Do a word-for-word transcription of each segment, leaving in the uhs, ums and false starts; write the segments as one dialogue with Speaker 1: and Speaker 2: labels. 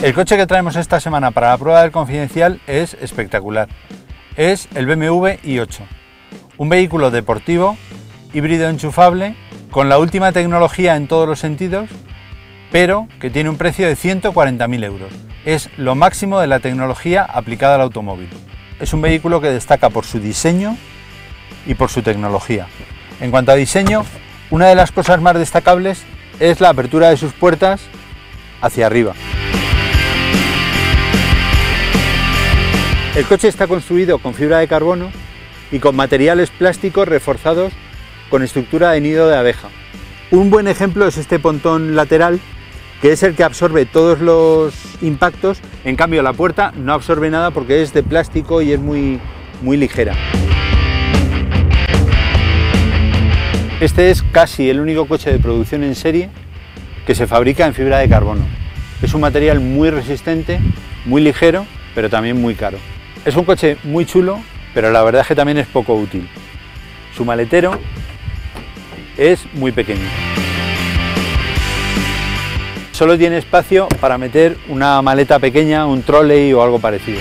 Speaker 1: El coche que traemos esta semana para la prueba del Confidencial es espectacular. Es el B M W i ocho, un vehículo deportivo, híbrido enchufable, con la última tecnología en todos los sentidos, pero que tiene un precio de ciento cuarenta mil euros. Es lo máximo de la tecnología aplicada al automóvil. Es un vehículo que destaca por su diseño y por su tecnología. En cuanto a diseño, una de las cosas más destacables es la apertura de sus puertas hacia arriba. El coche está construido con fibra de carbono y con materiales plásticos reforzados con estructura de nido de abeja. Un buen ejemplo es este pontón lateral, que es el que absorbe todos los impactos. En cambio, la puerta no absorbe nada porque es de plástico y es muy, muy ligera. Este es casi el único coche de producción en serie que se fabrica en fibra de carbono. Es un material muy resistente, muy ligero, pero también muy caro. Es un coche muy chulo, pero la verdad es que también es poco útil. Su maletero es muy pequeño. Solo tiene espacio para meter una maleta pequeña, un trolley o algo parecido.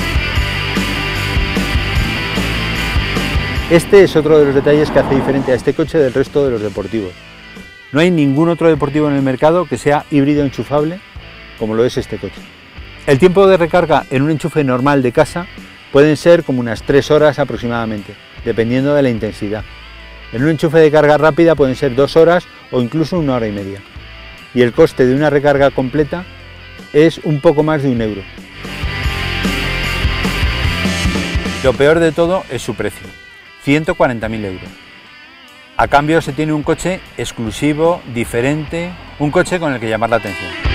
Speaker 1: Este es otro de los detalles que hace diferente a este coche del resto de los deportivos. No hay ningún otro deportivo en el mercado que sea híbrido enchufable como lo es este coche. El tiempo de recarga en un enchufe normal de casa pueden ser como unas tres horas aproximadamente, dependiendo de la intensidad. En un enchufe de carga rápida pueden ser dos horas o incluso una hora y media. Y el coste de una recarga completa es un poco más de un euro. Lo peor de todo es su precio, ciento cuarenta mil euros. A cambio se tiene un coche exclusivo, diferente, un coche con el que llamar la atención.